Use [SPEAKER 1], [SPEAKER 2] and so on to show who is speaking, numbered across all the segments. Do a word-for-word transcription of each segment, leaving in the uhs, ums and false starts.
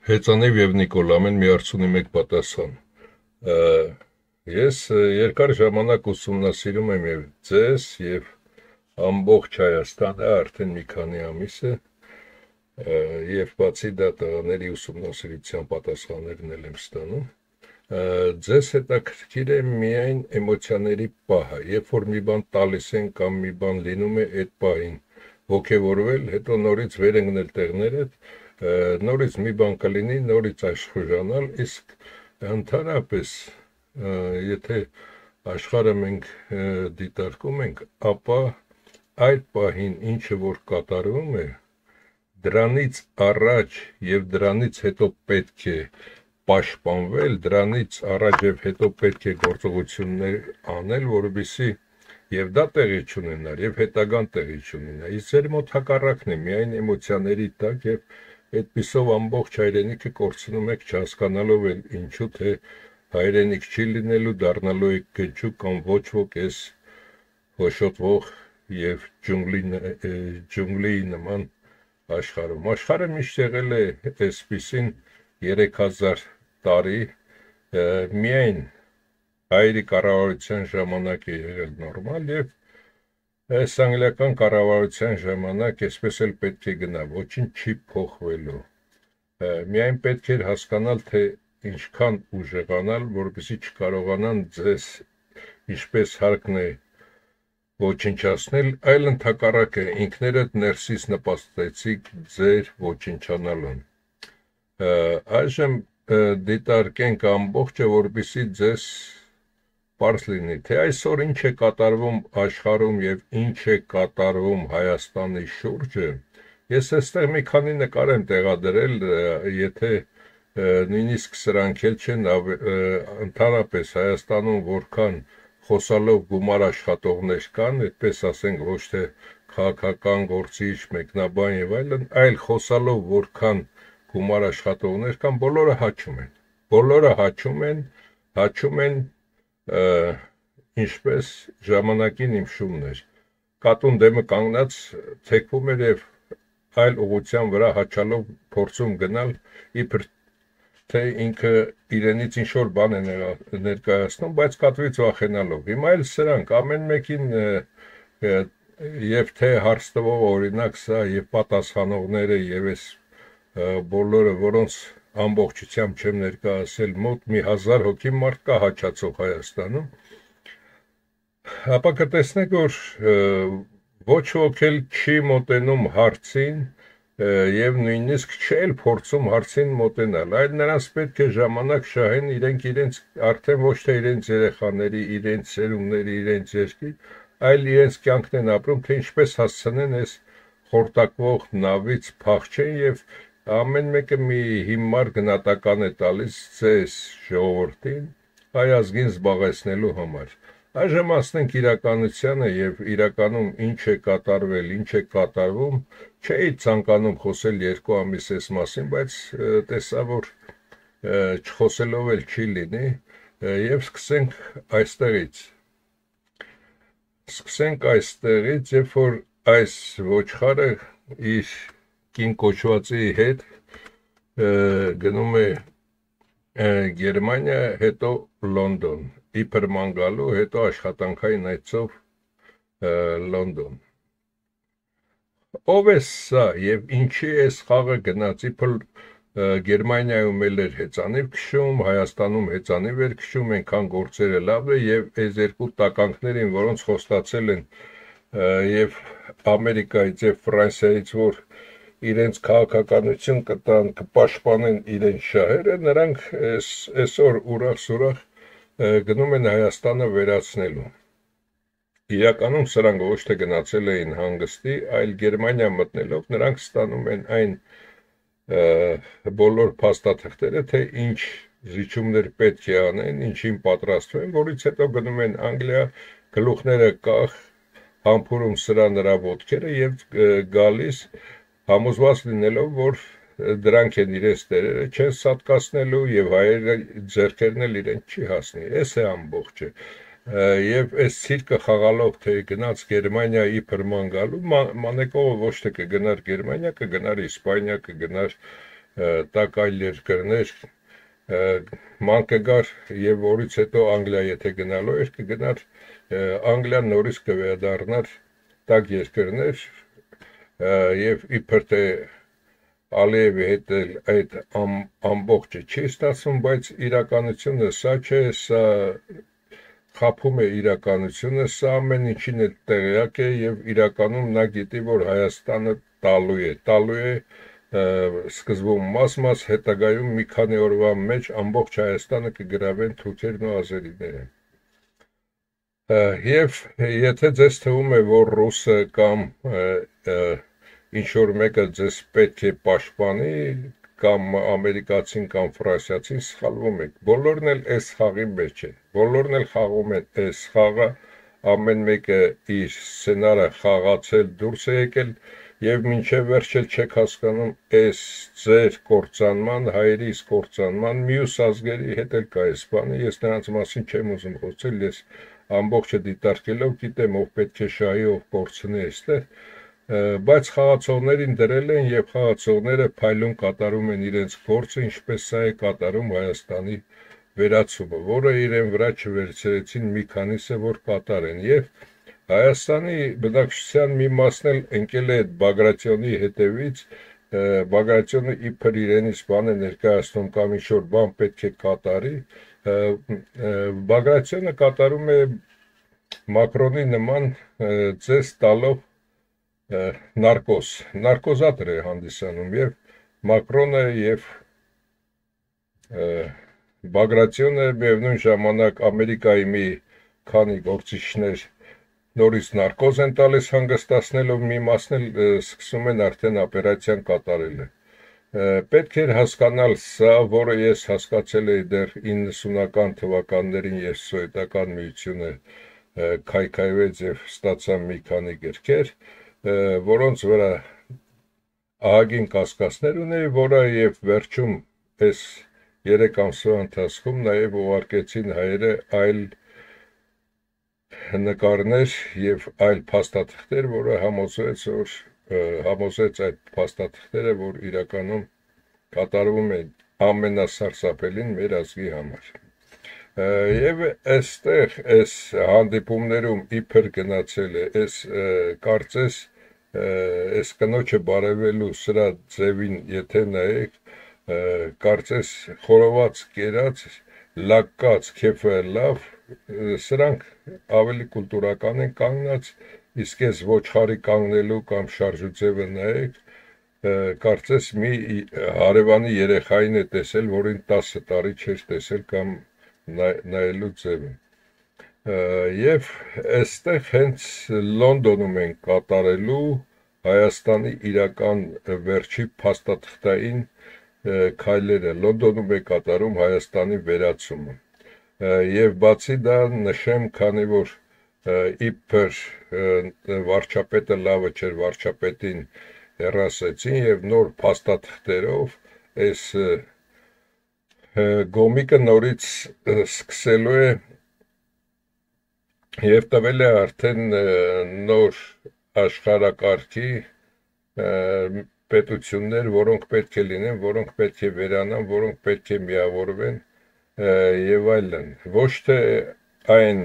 [SPEAKER 1] Հեծանիվ և Նիկոլ, ամեն մի հարցունի մեկ պատասխան։ Ես երկար ժամանակ ուսումնասիրում եմ և ձեզ և ամբողջ Հայաստանը արդեն մի քանի ամիս է, և բացի դա տղաների ուսումնասիրության պատասխաններն էլ եմ ստանում։ Ձեզ հետաքրքիր է միայն էմոցիաների պահը, երբ որ մի բան տալիս են կամ մի բան լինում է, այդ պահին ոգևորվել, հետո նորից վեր ընկնել տեղներդ, նորից մի բան կլինի, նորից աշխուժանալ, իսկ ընդհանրապես, եթե աշխարհը մենք դիտարկում ենք, ապա այդ պահին ինչը որ կատարվում է, դրանից առաջ և դրանից հետո պետք է պաշտպանվել, դրանից առաջ և հետո պետք է գործողություններ անել, որպեսզի և դա տեղի չունենար, և հետագան տեղի չունենա, իսկ ձեր մոտ հակառակն է, միայն էմոցիաների տակ և այդպիսով ամբողջ հայրենիքը կորցնում եք, չհասկանալով էլ ինչու, թե հայրենիք չի լինելու, դառնալու եք գճուկ կամ ոչ ոք էս հոշոտվող և ջունգլիի նման աշխարհում։ Աշխարհը միշտ եղել է այսպիսին երեք հազար տարի, միայն հայերի կառավարության ժամանակ է եղել նորմալ և այս անգլիական կառավարության ժամանակ այսպես էլ պետք է գնա, ոչինչ չի փոխվելու, միայն պետք էր հասկանալ, թե ինչքան ուժեղանալ, որպեսզի չկարողանան ձեզ ինչպես հարկն է ոչնչացնել, այլ ընդհակառակը ինքներդ ներսից նպաստեցիք ձեր ոչնչանալուն։ Այժմ դիտարկենք ամբողջը, որպեսզի ձեզ պարզ լինի, թե այսօր ինչ է կատարվում աշխարհում և ինչ է կատարվում Հայաստանի շուրջը, ես այստեղ մի քանի նկար եմ տեղադրել, եթե նույնիսկ սրանք էլ չեն, ընդհանրապես Հայաստանում որքան խոսալով գումար աշխատողներ կան, այդպես ասենք ոչ թե քաղաքական գործիչ, մեկնաբան և այլն, այլ խոսալով որքան գումար աշխատողներ կան, բոլորը հաչում են, բոլորը հաչում են, հաչում են ինչպես ժամանակին իմ շունն էր, կատուն դեմը կանգնած թեքվում էր և այլ ուղղության վրա հաչալով փորձում գնալ, իբր թե ինքը իրենից ինչ-որ բան է ներկայացնում, բայց կատվից վախենալով։ Հիմա էլ սրանք ամեն մեկին և թե հարց տվող օրինակ սա և պատասխանողները և այս բոլորը, որոնց ամբողջությամբ չեմ ներկայացել, մոտ մի հազար հոգի մարդ կա հաչացող Հայաստանում, ապա կտեսնեք, որ ոչ ոք էլ չի մոտենում հարցին և նույնիսկ չէ էլ փորձում հարցին մոտենալ, այլ նրանց պետք է ժամանակ շահեն, իրենք իրենց արդեն ոչ թե իրենց երեխաների, իրենց սերունդների, իրենց երկիր, այլ իրենց կյանքն են ապրում, թե ինչպես հասցնեն այս խորտակվող նավից փախչեն և ամեն մեկը մի հիմար գնահատական է տալիս ձեզ ժողովրդին հայ ազգին զբաղեցնելու համար։ Այժմ հասնենք իրականությանը և իրականում ինչ է կատարվել, ինչ է կատարվում, չէի ցանկանում խոսել երկու ամիս այս մասին, բայց տեսա, որ չխոսելով էլ չի լինի և սկսենք այստեղից։ Սկսենք այստեղից, երբ որ այս ոչխարը իր կին կոչվածի հետ գնում է Գերմանիա, հետո Լոնդոն, իբր ման գալու, հետո աշխատանքային այցով Լոնդոն։ Ով է սա և ինչի է այս խաղը գնաց, իբր Գերմանիայում էլ էր հեծանիվ քշում, Հայաստանում հեծանիվ էր քշում, այնքան գործերը լավ է և այս երկու տականքներին, որոնց խոստացել են և Ամերիկայից և Ֆրանսիայից, որ իրենց քաղաքականություն կտան, կպաշտպանեն իրենց շահերը, նրանք այսօր ուրախ-սուրախ գնում են Հայաստանը վերացնելու։ Իրականում սրանք ոչ թե գնացել էին հանգստի, այլ Գերմանիա մտնելով նրանք ստանում են այն բոլոր փաստաթղթերը, թե ինչ զիջումներ պետք է անեն, ինչին պատրաստվեն, որից հետո գնում են Անգլիա, գլուխները կախ, համբուրում սրա նրա ոտքերը և գալիս համոզված լինելով, որ դրանք են իրենց տերերը, չեն սատկացնելու և հայերը ձեռքերն էլ իրենց չի հասնի, այս է ամբողջը։ Եվ այս ցիրկը խաղալով, թե գնաց Գերմանիա իբր ման գալու, Մանեկովը ոչ թե կգնար Գերմանիա, կգնար Իսպանիա, կգնար տակ այլ երկրներ ման կգար եւ որից հետո Անգլիա եթե գնալու էր կգնար Անգլիան նորից կվերադառնար տակ երկրներ եւ իբր թե Ալիևի հետ այդ ամ, ամբողջը չի ստացվում, բայց իրականությունը սա չէ, սա խափում է իրականությունը, սա ամեն ինչին էլ տեղյակ է եւ իրականում նա գիտի, որ Հայաստանը տալու է, տալու է սկզբում մաս-մաս, հետագայում մի քանի օրվա մեջ ամբողջ Հայաստանը կգրավեն թուրքերն ու ազերիները։ Եվ եթե ձեզ թվում է, որ ռուսը կամ ինչ-որ մեկը ձեզ պետք է պաշտպանի, կամ ամերիկացին կամ ֆրանսիացին սխալվում եք, բոլորն էլ այս խաղի մեջ են, բոլորն էլ խաղում են այս խաղը, ամեն մեկը իր սցենարը խաղացել դուրս է եկել, եւ մինչև վերջ էլ չեք հասկանում այս ձեր կործանման, հայերիս կործանման, մյուս ազգերի հետ էլ կա այս բանը, ես նրանց մասին չեմ ուզում խոսել, ես ամբողջը դիտարկելով գիտեմ, ով պետք է շահի, ով կորցնի այստեղ, բայց խաղացողներին դրել են եւ խաղացողները փայլուն կատարում են իրենց գործը, ինչպես սա է կատարում Հայաստանի վերացումը, որը իրեն վրա չվերցրեցին մի քանիսը, որ կատարեն եւ Հայաստանի բնակչության մի մասն էլ ընկել է Բագրատյոնի հետևից, Բագրատյոնը իբր իրենից բան է ներկայացնում կամ ինչ-որ բան պետք է կատարի, Բագրատյոնը կատարում է Մակրոնի նման ծես տալով նարկոս, նարկոզատր է հանդիսանում եւ Մակրոնը եւ Բագրատյոնը միևնույն ժամանակ Ամերիկայի մի քանի գործիչներ նորից նարկոզ են տալիս հանգստացնելով մի մասն էլ սկսում են արդեն օպերացիան կատարել է։ Պետք էր հասկանալ սա, որը ես հասկացել էի դեռ իննսունական թվականներին ես սովետական միությունը քայքայվեց եւ ստացա մի քանի գրքեր, որոնց վրա ահագին կասկածներ ունեի, որը եւ վերջում այս երեք ամսվա ընթացքում նաեւ ուղարկեցին հայերը այլ նկարներ եւ այլ փաստաթղթեր, որը համոզվեց, որ համոզեց այդ փաստաթղթերը, որ իրականում կատարվում է ամենասարսափելին մեր ազգի համար։ Եվ այստեղ այս հանդիպումներում իբր գնացել է, այս կարծես այս կնոջը բարևելու սրա ձևին, եթե նայեք, կարծես խորոված կերած, լակկած, քեֆը լավ, սրանք ավելի կուլտուրական են կանգնած, իսկ ես ոչխարի կանգնելու կամ շարժուձևը նայեք, կարծես մի հարևանի երեխային է տեսել, որին տասը տարի չէր տեսել կամ նայելու ձևը։ Եվ այստեղ հենց Լոնդոնում են կատարելու Հայաստանի իրական վերջի փաստաթղթային քայլերը, Լոնդոնում է կատարում Հայաստանի վերացումը։ Եվ բացի դա նշեմ, քանի որ իբր վարչապետը լավը չէր, վարչապետին հեռասեցին եւ նոր փաստաթղթերով այս գոմիկը նորից սկսելու է եւ տվել է արդեն նոր աշխարհակարգի պետություններ, որոնք պետք է լինեն, որոնք պետք է վերանան, որոնք պետք է միավորվեն եւ այլն։ Ոչ թե այն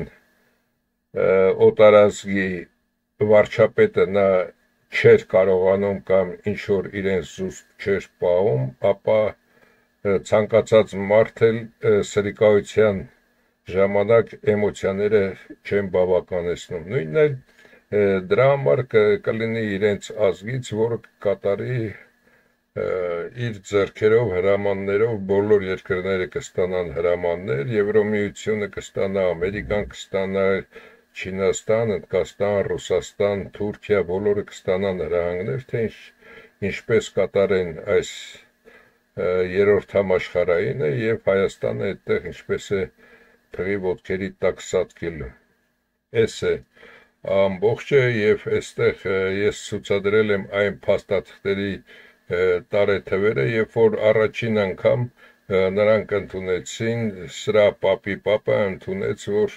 [SPEAKER 1] օտարազգի վարչապետը նա չէր կարողանում կամ ինչ որ իրեն զուսպ չէր պահում, ապա ցանկացած մարդ էլ սրիկայության ժամանակ էմոցիաները չեն բավականեցնում։ Նույնն էլ դրա համար կլինի իրենց ազգից, որը կկատարի իր ձեռքերով հրամաններով բոլոր երկրները կստանան հրամաններ, Եվրոմիությունը կստանա, Ամերիկան կստանա, Չինաստան, Հնդկաստան, Ռուսաստան, Թուրքիա, բոլորը կստանան հրահանգներ, թե ինչպես կատարեն այս երրորդ համաշխարհայինը եւ Հայաստանը այդտեղ ինչպես է փղի ոտքերի տակ սատկելու։ Էս է ամբողջը եւ այստեղ ես ցուցադրել եմ այն փաստաթղթերի տարեթվերը, երբ որ առաջին անգամ նրանք ընդունեցին, սրա պապի պապը ընդունեց, որ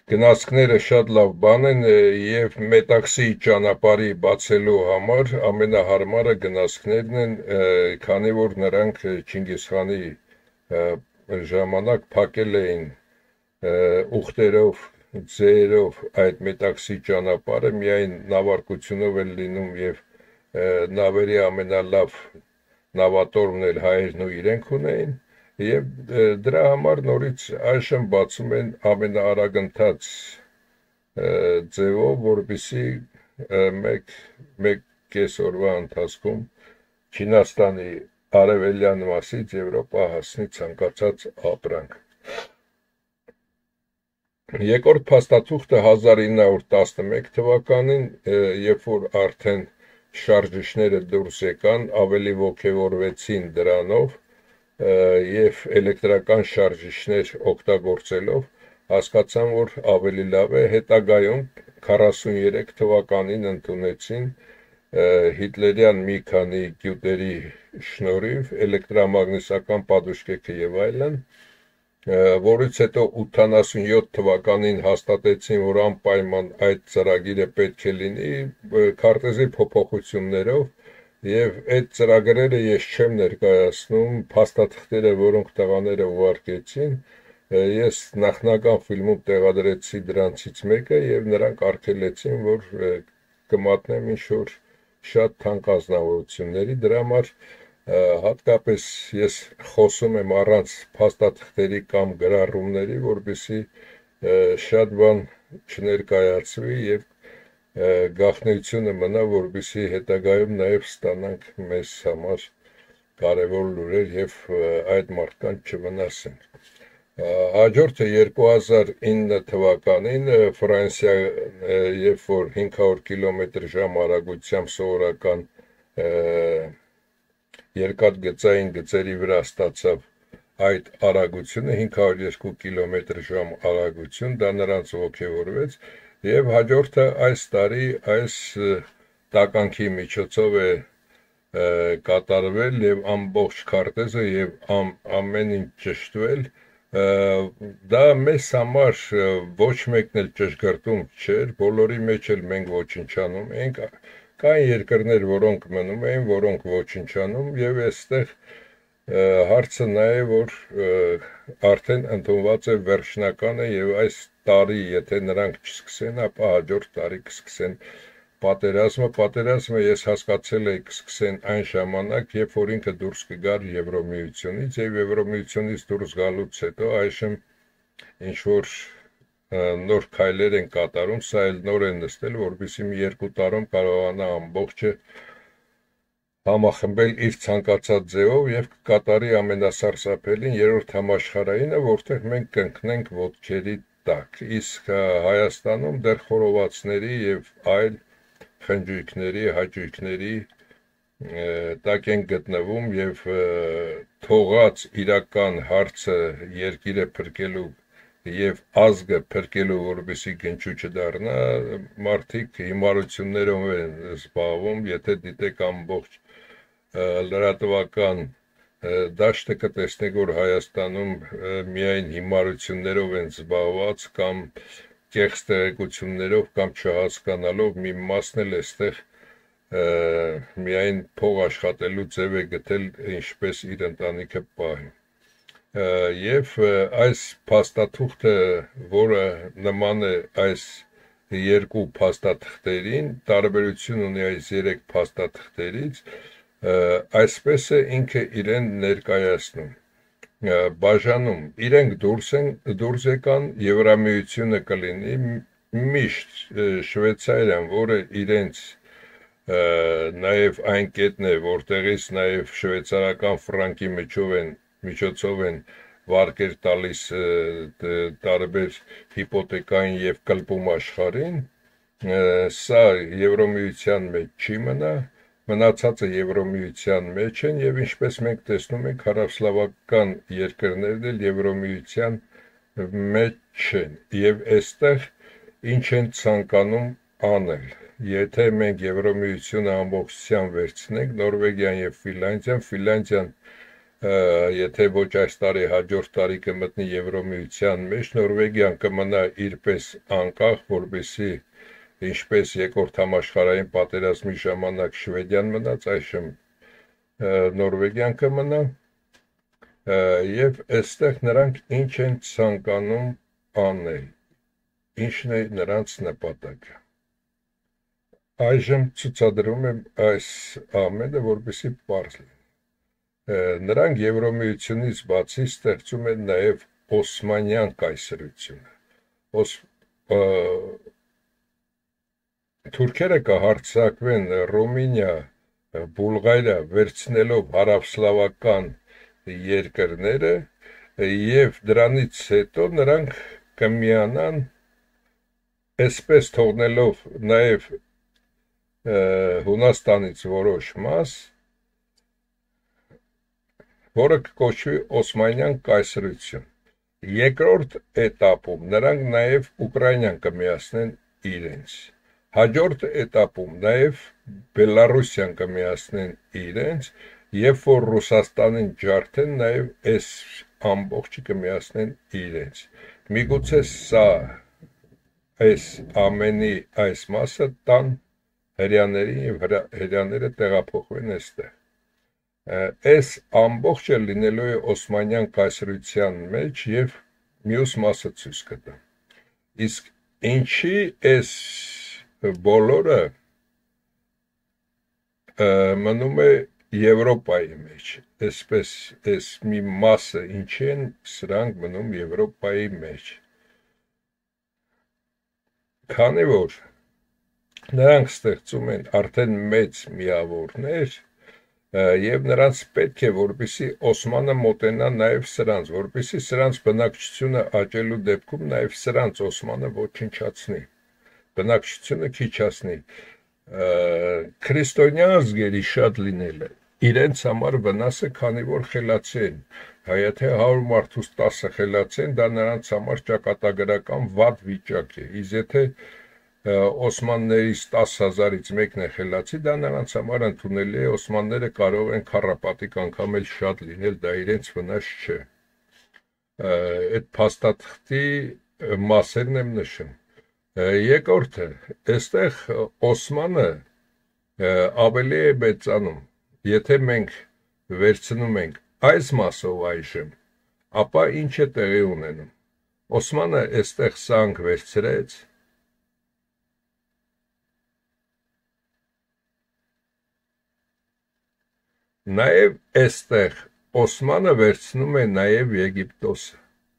[SPEAKER 1] Գնացքները շատ լավ բան են եւ մետաքսի ճանապարհի բացելու համար ամենահարմարը գնացքներն են, քանի որ նրանք Չինգիզ խանի ժամանակ փակել էին ուխտերով, ձերով այդ մետաքսի ճանապարհը, միայն նավարկությունով են լինում եւ նավերի ամենալավ նավատորմն էլ հայերն ու իրենք ունեին եւ դրա համար նորից այժմ բացում են ամենաարագընթաց ձևով, որպեսզի մեկ մեկ կես օրվա ընթացքում Չինաստանի արևելյան մասից Եվրոպա հասնի ցանկացած ապրանք։ Երկրորդ փաստաթուղթը հազար ինը հարյուր տասնմեկ թվականին, երբ որ արդեն շարժիչները դուրս եկան, ավելի ոգևորվեցին դրանով եւ էլեկտրական շարժիչներ օգտագործելով հասկացան, որ ավելի լավ է, հետագայում քառասուններեք թվականին ընդունեցին հիտլերյան մի քանի գյուտերի շնորհիվ էլեկտրամագնիսական պատուշկեքը եւ այլն, որից հետո ութանասունյոթ թվականին հաստատեցին, որ անպայման այդ ծրագիրը պետք է լինի քարտեզի փոփոխություններով եւ այդ ծրագրերը ես չեմ ներկայացնում, փաստաթղթերը, որոնք տղաները ուղարկեցին, ես նախնական ֆիլմում տեղադրեցի դրանցից մեկը եւ նրանք արգելեցին, որ կմատնեմ ինչ-որ շատ թանկ ազնվորությունների, դրա համար հատկապես ես խոսում եմ առանց փաստաթղթերի կամ գրառումների, որպեսզի շատ բան չներկայացվի եւ գաղտնիությունը մնա, որպեսզի հետագայում նաև ստանանք մեզ համար կարևոր լուրեր եւ այդ մարդկանց չվնասենք։ Հաջորդը երկու հազար ինը թվականին Ֆրանսիա, երբ որ հինգ հարյուր կիլոմետր ժամ արագությամբ սովորական երկաթգծային գծերի վրա ստացավ այդ արագությունը հինգ հարյուր երկու կիլոմետր ժամ արագություն, դա նրանց ոգևորվեց եւ հաջորդը այս տարի այս տականքի միջոցով է կատարվել եւ ամբողջ քարտեզը եւ am, ամեն ինչ ճշտվել, դա մեզ համար ոչ մեկն էլ ճշգրտում չէր, բոլորի մեջ էլ մենք ոչնչանում ենք, կային երկրներ, որոնք մնում էին, որոնք ոչնչանում եւ այստեղ հարցը նա է, որ արդեն ընդունված է վերջնականը եւ այս տարի, եթե նրանք չսկսեն, ապա հաջորդ տարի կսկսեն պատերազմը, պատերազմը ես հասկացել եի կսկսեն այն ժամանակ, երբ որ ինքը դուրս կգար Եվրոմիությունից եւ Եվրոմիությունից դուրս գալուց հետո այժմ ինչ որ նոր քայլեր են կատարում, սա էլ նոր են նստել, որպեսզի մի երկու տարում կարողանա ամբողջը համախմբել իր ցանկացած ձևով եւ կկատարի ամենասարսափելին երրորդ համաշխարհայինը, որտեղ մենք կընկնենք ոտքերի տակ, իսկ Հայաստանում դեռ խորովածների եւ այլ խնջույքների, հաճույքների տակ են գտնվում եւ թողած իրական հարցը երկիրը փրկելու եւ ազգը փրկելու, որպեսզի գնչու չդառնա, մարդիկ հիմարություններով են զբաղվում, եթե դիտեք ամբողջ լրատվական դաշտը կտեսնեք, որ Հայաստանում միայն հիմարություններով են զբաղված կամ կեղծ տեղեկություններով կամ չհասկանալով, մի մասն էլ էստեղ միայն փող աշխատելու ձև է գտել, ինչպես իր ընտանիքը պահի։ Եվ այս փաստաթուղթը, որը նման է այս երկու փաստաթղթերին, տարբերություն ունի այս երեք փաստաթղթերից, այսպես է ինքը իրեն ներկայացնում, բաժանում, իրենք դուրս են, դուրս եկան, Եվրամիությունը կլինի, միշտ Շվեյցարիան, որը իրենց նաև այն կետն է, որտեղից նաև շվեյցարական ֆրանկի միջով են, միջոցով են վարկեր տալիս տարբեր հիպոթեկային եւ կլպում աշխարհին, սա Եվրոմիության մեջ չի մնա, մնացածը Եվրոմիության մեջ են եւ ինչպես մենք տեսնում ենք, հարավսլավական երկրներն էլ Եվրոմիության մեջ չեն եւ այստեղ ինչ են ցանկանում անել։ Եթե մենք Եվրոմիությունը ամբողջությամբ վերցնենք, Նորվեգիան եւ Ֆինլանդիան, Ֆինլանդիան եթե ոչ այս տարի, հաջորդ տարի կմտնի Եվրոմիության մեջ, Նորվեգիան կմնա իրպես անկախ, որպեսզի ինչպես երկրորդ համաշխարհային պատերազմի ժամանակ Շվեդիան մնաց, այժմ Նորվեգիան կմնա, եւ այստեղ նրանք ինչ են ցանկանում անել, ինչն է նրանց նպատակը։ Այժմ ցուցադրում եմ այս ամենը, որպեսզի պարզ լինի։ Նրանք Եվրոմիությունից բացի ստեղծում են նաև Օսմանյան կայսրությունը։ Թուրքերը կհարձակվեն Ռումինիա, Բուլղարիա, վերցնելով հարավսլավական երկրները, եւ դրանից հետո նրանք կմիանան, այսպես թողնելով նաև Հունաստանից որոշ մաս, որը կկոչվի Օսմանյան կայսրություն։ Երկրորդ էտապում նրանք նաև Ուկրաինան կմիացնեն իրենց։ Հաջորդ էտապում նաև Բելարուսիան կմիացնեն իրենց, երբ որ Ռուսաստանին ջարդեն, նաև այս ամբողջը կմիացնեն իրենց։ Միգուցե սա այս ամենի այս մասը տան հրյաներին եւ հրյաները տեղափոխվեն այստեղ։ Այս ամբողջը լինելու է Օսմանյան կայսրության մեջ եւ մյուս մասը ցույց կտա։ Իսկ ինչի այս բոլորը մնում է Եվրոպայի մեջ, այսպես այս մի մասը ինչ են, սրանք մնում Եվրոպայի մեջ։ Քանի որ նրանք ստեղծում են արդեն մեծ միավորներ, եւ նրանց պետք է, որպեսզի Օսմանը մոտենա նաև սրանց, որպեսզի սրանց բնակչությունը աճելու դեպքում նաև սրանց Օսմանը ոչնչացնի, բնակչությունը քիչացնի, քրիստոնյա ազգերի շատ լինելը իրենց համար վնաս է, քանի որ խելացի են, եթե հարյուր մարդուց տասը խելացի են, դա նրանց համար ճակատագրական վատ վիճակ է, իսկ եթե Օսմաններից տասը հազարից մեկն է խելացի, դա նրանց համար ընդունելի է, Օսմանները կարող են քառապատիկ անգամ էլ շատ լինել, դա իրենց վնաս չէ։ Այդ փաստաթղթի մասերն եմ նշում։ Երկրորդը, այստեղ Օսմանը ավելի է մեծանում, եթե մենք վերցնում ենք այս մասով այժմ, ապա ինչ է տեղի ունենում։ Օսմանը այստեղ սանք վերցրեց, նաև այստեղ Օսմանը վերցնում է նաև Եգիպտոսը։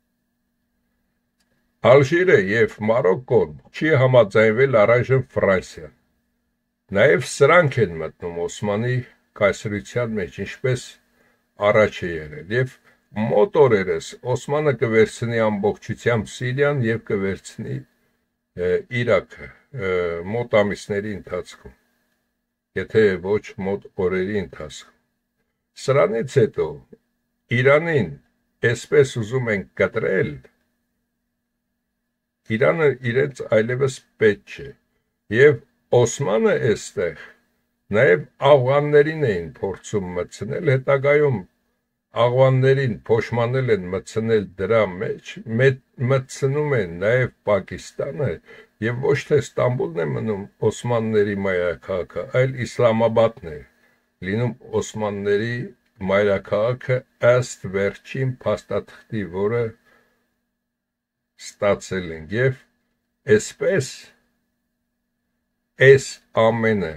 [SPEAKER 1] Ալժիրը եւ Մարոկկոն չի համաձայնվել առայժմ Ֆրանսիան։ Նաև սրանք են մտնում Օսմանի կայսրության մեջ, ինչպես առաջ է եղել, եւ մոտ օրերս Օսմանը կվերցնի ամբողջությամբ Սիրիան եւ կվերցնի Իրաքը մոտ ամիսների ընթացքում, եթե ոչ մոտ օրերի ընթացքում։ Սրանից հետո Իրանին այսպես ուզում են կտրել, Իրանը իրենց այլևս պետք չէ, եւ Օսմանը այստեղ նաև աղվաններին էին փորձում մտցնել, հետագայում աղվաններին փոշմանել են մտցնել դրա մեջ, մտցնում են նաև Պակիստանը, եւ ոչ թե Ստամբուլն է մնում Օսմանների մայրաքաղաքը, այլ Իսլամաբադն է լինում Օսմանների մայրաքաղաքը ըստ վերջին փաստաթղթի, որը ստացել են, եւ այսպես այս ամենը,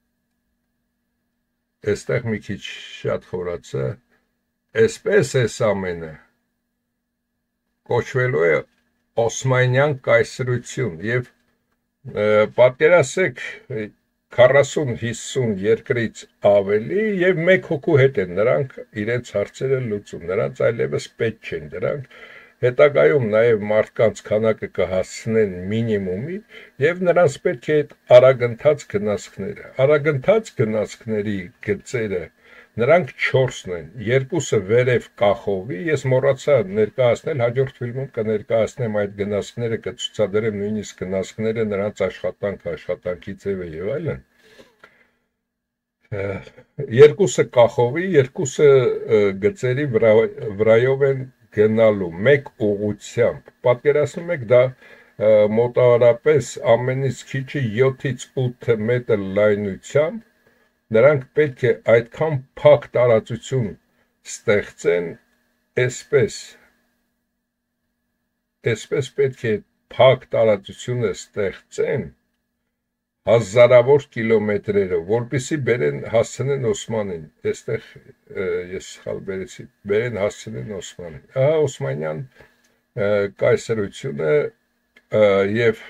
[SPEAKER 1] այստեղ մի քիչ շատ խորացա, այսպես այս ամենը կոչվելու է Օսմանյան կայսրություն, եւ պատկերացեք քառասուն հիսուն երկրից ավելի եւ մեկ հոգու հետ են նրանք իրենց հարցերը լուծում, նրանց այլևս պետք չեն դրանք, հետագայում նաև մարդկանց քանակը կհասցնեն մինիմումի եւ նրանց պետք է այդ արագընթաց գնացքները, արագընթաց գնացքների գծերը, նրանք չորսն են, երկուսը վերև կախովի, ես մոռացա ներկայացնել, հաջորդ ֆիլմում կներկայացնեմ այդ գնացքները, կցուցադրեմ նույնիսկ գնացքները, նրանց աշխատանքը, աշխատանքի ձևը եւ այլն։ Երկուսը կախովի, երկուսը գծերի վրա, վրայով են գնալու մեկ ուղղությամբ։ Պատկերացնում եք դա մոտավորապես ամենից քիչը յոթից ութ մետր լայնությամբ, նրանք պետք է այդքան փակ տարածություն ստեղծեն, այսպես, այսպես պետք է փակ տարածությունը ստեղծեն, հազարավոր կիլոմետրերով, որպեսզի բերեն հասցնեն Օսմանին, այստեղ ես սխալ բերեցի, բերեն հասցնեն Օսմանին։ Ահա Օսմանյան կայսրությունը եւ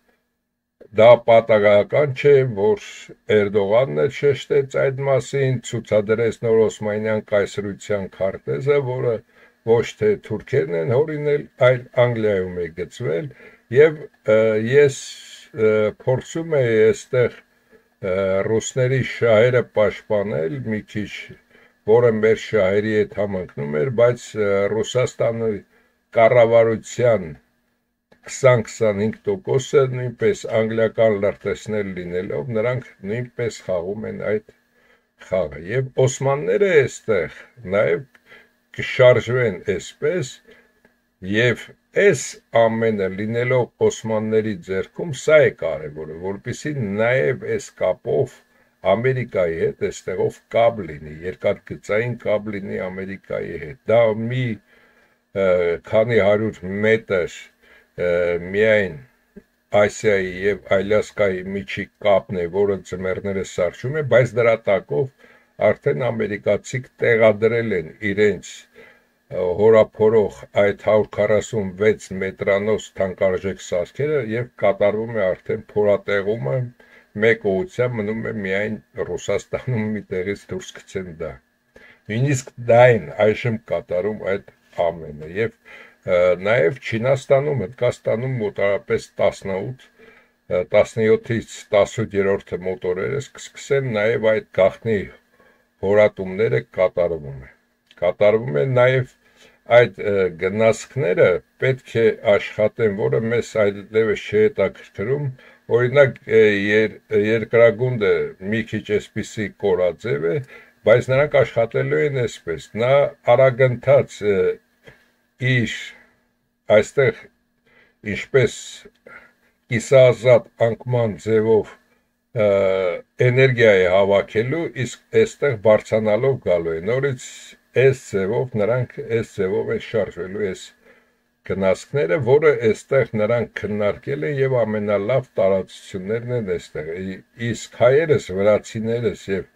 [SPEAKER 1] դա պատահական չէ, որ Էրդողանն էլ շեշտեց այդ մասին, ցուցադրեց նոր Օսմանյան կայսրության քարտեզը, որը ոչ թե թուրքերն են հորինել, այլ Անգլիայում է գծվել, եւ ես փորձում է այստեղ ռուսների շահերը պաշտպանել մի քիչ, որը մեր շահերի հետ համընկնում էր, բայց Ռուսաստանի կառավարության քսան-քսանհինգ տոկոսը նույնպես անգլիական լրտեսներ լինելով, նրանք նույնպես խաղում են այդ խաղը, եւ օսմանները այստեղ նաեւ կշարժվեն այսպես, եւ այս ամենը լինելով օսմանների ձեռքում, սա է կարևորը, որպեսզի նաև այս կապով Ամերիկայի հետ այստեղով կապ լինի, երկաթգծային կապ լինի Ամերիկայի հետ։ Դա մի քանի հարյուր մետր միայն Ասիայի եւ Ալյասկայի միջի կապն է, որը ձմեռները սարճում է, բայց դրա տակով արդեն ամերիկացիք տեղադրել են իրենց հորափորող այդ հարյուր քառասունվեց մետրանոց թանկարժեք սարքերը եւ կատարվում է արդեն փորատեղումը, մեկ ուղղությամբ մնում է միայն Ռուսաստանում մի տեղից դուրս գցեն դա։ Նույնիսկ դա են այժմ կատարում այդ ամենը եւ նաեւ Չինաստանում, Հնդկաստանում մոտավորապես տասնութ տասնյոթից տասնութ մոտորները կսկսեն նաեւ այդ գաղտնի հորատումները կատարվում է։ Կատարվում է նաև այդ գնացքները պետք է աշխատեն, որը մեզ այլևս չի հետաքրքրում, օրինակ երկրագունդը մի քիչ այսպիսի կորաձև է, բայց նրանք աշխատելու են այսպես, նա արագընթաց իր այստեղ ինչպես կիսազատ անկման ձևով էներգիա է հավաքելու, իսկ այստեղ բարձրանալով գալու է, նորից այս ձևով նրանք այս ձևով են շարժվելու այս գնացքները, որը այստեղ նրանք քննարկել են եւ ամենալավ տարածություններն են այստեղ, իսկ հայերս, վրացիներս եւ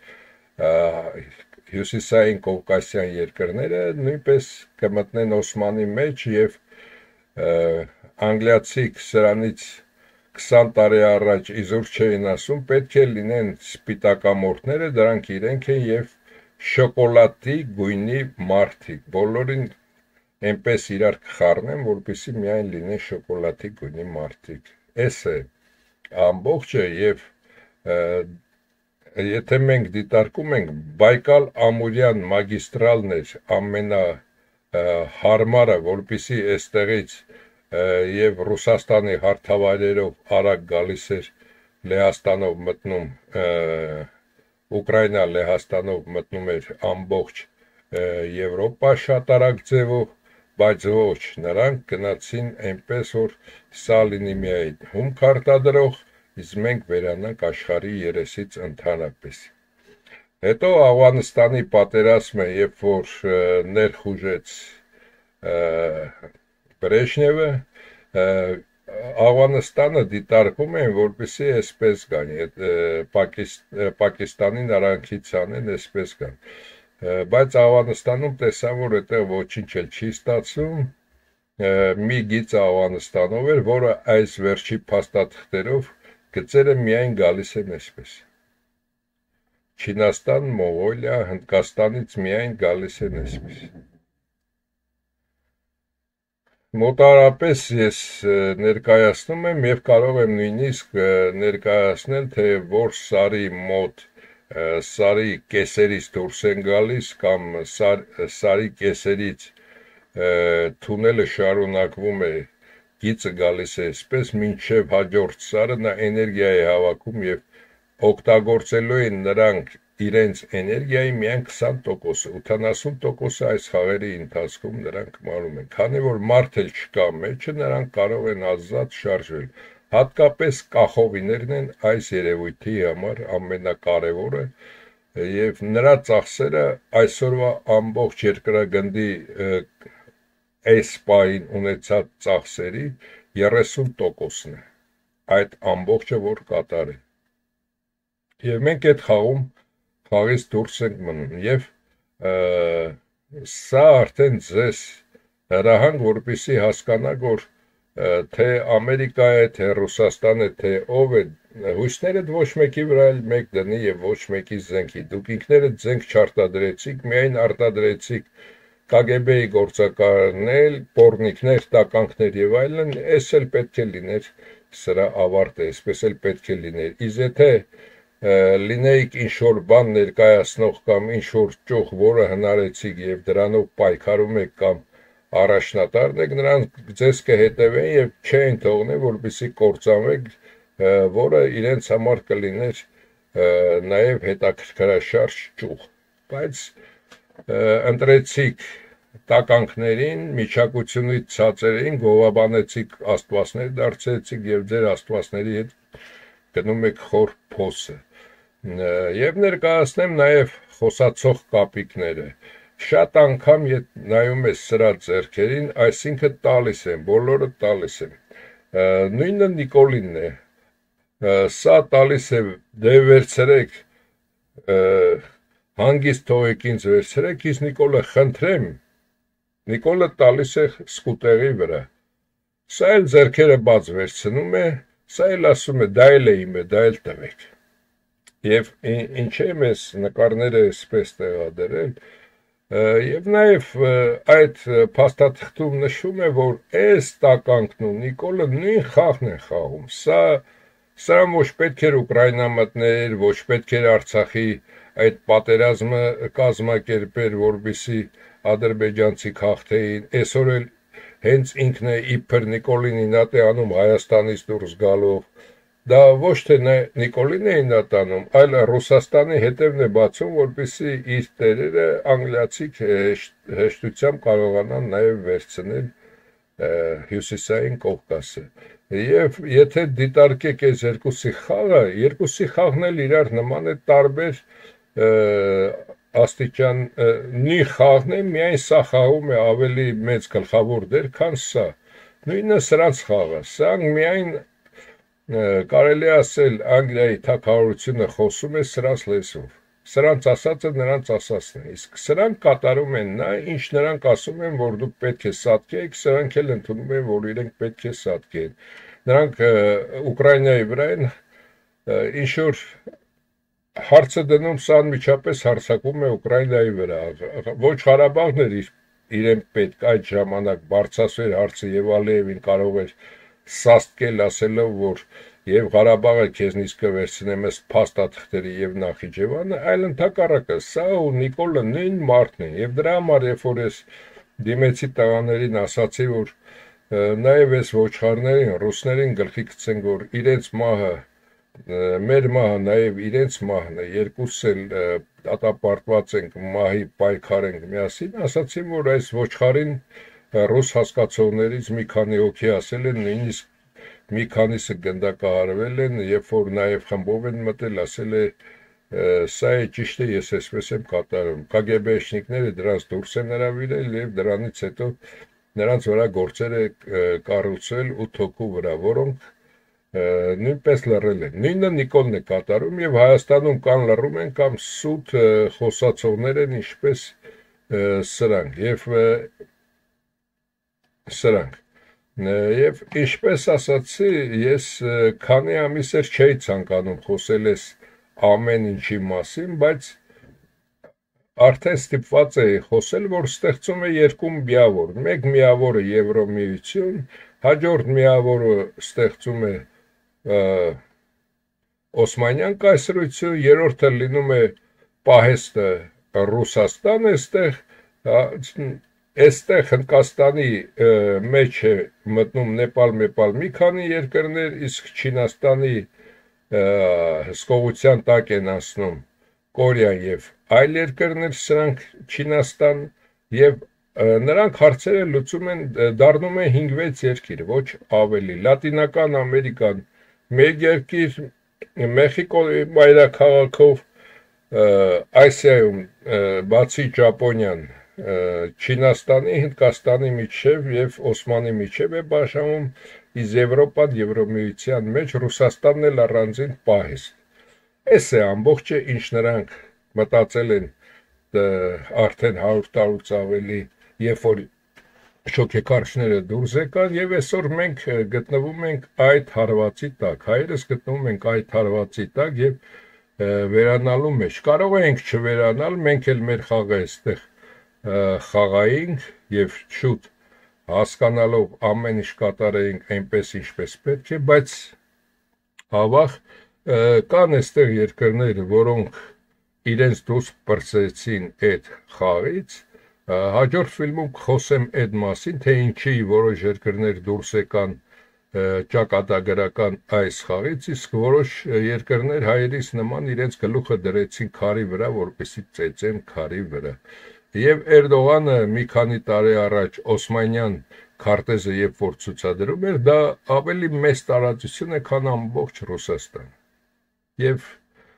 [SPEAKER 1] հյուսիսային կովկասյան երկրները նույնպես կմտնեն Օսմանի մեջ եւ անգլիացիք սրանից քսան տարի առաջ իզուր չէին ասում, պետք է լինեն սպիտակամորթները, դրանք իրենք են եւ շոկոլադի գույնի մարդիկ, բոլորին այնպես իրար կխառնեն, որպեսզի միայն լինեն շոկոլադի գույնի մարդիկ։ Էս է ամբողջը եւ եթե մենք դիտարկում ենք Բայկալ-Ամուրյան մագիստրալն էր ամենա հարմարը, որպեսզի այստեղից եւ Ռուսաստանի հարթավայրերով արագ գալիս էր Լեհաստանով մտնում Ուկրաինա Լեհաստանով մտնում էր ամբողջ Եվրոպա շատ արագ ձևով, բայց ոչ, նրանք գնացին այնպես, որ սա լինի միայն հումք արտադրող, իսկ մենք վերանանք աշխարհի երեսից ընդհանրապես։ Հետո Աֆղանստանի պատերազմը, երբ որ ներխուժեց Բրեժնևը, Աֆղանստանը դիտարկում են, որպեսզի այսպես գան, Պակիստանին արանքից անեն, այսպես գան, բայց Աֆղանստանում տեսան, որ այդտեղ ոչինչ էլ չի ստացվում, մի գիծ Աֆղանստանով էր, որը այս վերջի փաստաթղթերով գծերը միայն գալիս են այսպես։ Չինաստան, Մոնղոլիա, Հնդկաստանից միայն գալիս են այսպես։ Մոտավորապես ես ներկայացնում եմ եւ կարող եմ նույնիսկ ներկայացնել, թե որ սարի մոտ սարի կեսերից դուրս են գալիս կամ սար, սարի կեսերից թունելը շարունակվում է, գիծը գալիս է այսպես, մինչև հաջորդ սարը նա էներգիա է հավաքում եւ օգտագործելու են նրանք իրենց էներգիայի միայն քսան տոկոսը, ութանասուն տոկոսը այս խաղերի ընթացքում նրանք մարում են։ Քանի որ մարդ էլ չկա մեջը, նրանք կարող են ազատ շարժվել։ Հատկապես կախովիներն են այս երևույթի համար ամենակարևորը, եւ նրա ծախսերը այսօրվա ամբողջ երկրագնդի այս պահին ունեցած ծախսերի երեսուն տոկոսն է, այդ ամբողջը որ կատարել։ Եվ մենք այդ խաղում խաղից դուրս ենք մնում, եւ սա արդեն ձեզ հրահանգ, որպեսզի հասկանաք, որ թե Ամերիկա է, թե Ռուսաստան է, թե ով է, հույսներդ ոչ մեկի վրա էլ մեկ դնի եւ ոչ մեկի զենքի։ Դուք ինքներդ զենք չարտադրեցիք, միայն արտադրեցիք Կ Գ B-ի գործակալներ, պոռնիկներ, տականքներ եւ այլն, այս էլ պետք է լիներ սրա ավարտը, այսպես էլ պետք է լիներ։ Իսկ եթե լինեիք ինչ-որ բան ներկայացնող կամ ինչ-որ ճյուղ, որը հնարեցիք եւ դրանով պայքարում եք կամ առաջնատարն եք, նրանք ձեզ կհետևեն եւ չէին թողնի, որպեսզի կործանվեք, որը իրենց համար կլիներ նաեւ հետաքրքրաշարժ ճյուղ։ Բայց ընտրեցիք տականքներին, միջակությունից ցածերին, գովաբանեցիք աստվածներ դարձեցիք եւ ձեր աստվածների հետ գնում եք խոր փոսը։ Եվ ներկայացնեմ նաև խոսացող կապիկները։ Շատ անգամ նայում ես սրա ձեռքերին, այսինքն տալիս են, բոլորը տալիս են։ Նույնը Նիկոլինն է։ Սա տալիս է, դե վերցրեք, հանգիստ թողեք ինձ վերցրեք, իսկ Նիկոլը խնդրեմ, Նիկոլը տալիս է սկուտեղի վրա։ Սա էլ ձեռքերը բաց վերցնում է, սա էլ ասում է, դա էլ է իմը, դա էլ տվեք։ Եվ ինչ է մեզ նկարները այսպես տեղադրել, եւ նաեւ այդ փաստաթղթում նշում է, որ այս տականքն ու Նիկոլը նույն խաղն են խաղում։ Սա սա ոչ պետք էր Ուկրաինա մտներ, ոչ պետք էր Արցախի այդ պատերազմը կազմակերպեր, որպեսզի ադրբեջանցի հաղթեին, այսօր էլ հենց ինքն է իբր Նիկոլին ինատ է անում Հայաստանից դուրս գալով։ Դա ոչ թե Նիկոլին է ինատ անում, այլ Ռուսաստանի հետևն է բացում, որպեսզի իր տերերը անգլիացի հեշտությամբ կարողանան նաև վերցնել հյուսիսային Կովկասը։ Եվ եթե դիտարկեք այս երկուսի խաղը, երկուսի խաղն էլ իրար նման է, տարբեր աստիճան նույն խաղն է, միայն սա խաղում է ավելի մեծ գլխավոր դեր, քան սա։ Նույնը սրանց խաղը, սրանք միայն կարելի ասել Անգլիայի թագավորությունը խոսում է սրանց լեզվով։ Սրանց ասածը նրանց ասածն է, իսկ սրանք կատարում են նա, ինչ նրանք ասում են, որ դուք պետք է սատկեք, սրանք էլ ընդունում են, որ իրենք պետք է սատկեն։ Նրանք Ուկրաինայի վրա են ինչ-որ հարցը դնում, սա անմիջապես հարձակվում է Ուկրաինայի վրա։ Ոչ Ղարաբաղն էր իրեն պետք այդ ժամանակ բարձրացրել հարցը եւ Ալիևին կարող էր սաստկել ասելով, որ եւ Ղարաբաղը քեզնից կվերցնեմ ըստ փաստաթղթերի եւ Նախիջևանը, այլ ընդհակառակը սա ու Նիկոլը նույն մարդն են եւ դրա համար երբ որ ես դիմեցի տղաներին ասացի, որ նաեւ այս ոչխարներին, ռուսներին գլխի գցեն, որ իրենց մահը մեր մահը նաեւ իրենց մահն է, երկուսս էլ դատապարտված ենք մահի պայքար ենք միասին, ասացի, որ այս ոչխարին ռուս հասկացողներից մի քանի հոգի ասել են, նույնիսկ մի քանիսը գնդակահարվել են, երբ որ նաև խմբով են մտել, ասել է սա է ճիշտ է, ես այսպես եմ կատարում։ Կ Գ B-շնիկները դրանց դուրս են հրավիրել եւ դրանից հետո նրանց վրա գործեր է կառուցել ութ հոգու վրա, որոնք նույնպես լռել են։ Նույնը Նիկոլն է կատարում եւ Հայաստանում կան լռում են կամ սուտ խոսացողներ են, ինչպես սրանք եւ սրանք Եվ ինչպես ասացի, ես քանի ամիս էր չէի ցանկանում խոսել ես ամեն ինչի մասին, բայց արդեն ստիպված էի խոսել, որ ստեղծում է երկու միավոր, մեկ միավորը Եվրոմիություն, հաջորդ միավորը ստեղծում է Օսմանյան կայսրություն, երրորդը լինում է պահեստը Ռուսաստան, այստեղ Այստեղ Հնդկաստանի մեջ է մտնում Նեպալ, Մեպալ մի քանի երկրներ, իսկ Չինաստանի հսկողության տակ են անցնում Կորեան եւ այլ երկրներ, սրանք Չինաստան եւ նրանք հարցերը լուծում են դառնում են հինգ վեց երկիր, ոչ ավելի։ Լատինական Ամերիկան մեկ երկիր, Մեխիկոյի մայրաքաղաքով, Ասիայում բացի Ճապոնիան, Չինաստանի, Հնդկաստանի միջև եւ Օսմանի միջև է բաժանում, իսկ Եվրոպան Եվրոմիության մեջ Ռուսաստանն էլ առանձին պահեստ։ Այս է ամբողջը, ինչ նրանք մտածել են արդեն հարյուր տարուց ավելի, երբ որ շոկեքարշները դուրս եկան, եւ այսօր մենք գտնվում ենք այդ հարվածի տակ, հայերս գտնվում ենք այդ հարվածի տակ եւ վերանալու մեջ։ Կարող ենք չվերանալ, մենք էլ մեր խաղը այստեղ խաղայինք եւ շուտ հասկանալով ամեն ինչ կատարեինք այնպես ինչպես պետք է, բայց ավաղ կան այստեղ երկրներ, որոնք իրենց դուրս պրծեցին այդ խաղից։ Հաջորդ ֆիլմում կխոսեմ այդ մասին, թե ինչի որոշ երկրներ դուրս եկան ճակատագրական այս խաղից, իսկ որոշ երկրներ հայերից նման իրենց գլուխը դրեցին քարի վրա, որպեսզի ծեծեն քարի վրա։ Եվ Էրդողանը մի քանի տարի առաջ Օսմանյան քարտեզը երբ որ ցուցադրում էր, դա ավելի մեծ տարածություն է, քան ամբողջ Ռուսաստան։ Եվ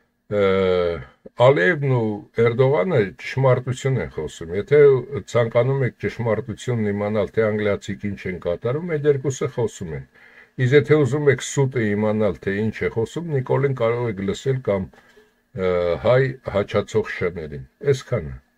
[SPEAKER 1] Ալիևն ու Էրդողանը ճշմարտություն են խոսում։ Եթե ցանկանում եք ճշմարտությունն իմանալ, թե անգլիացիք ինչ են կատարում, այդ երկուսը խոսում են։ Իսկ եթե ուզում եք սուտը իմանալ, թե ինչ է խոսում, Նիկոլին կարող եք լսել կամ հայ հաչացող շներին։ Այսքանը։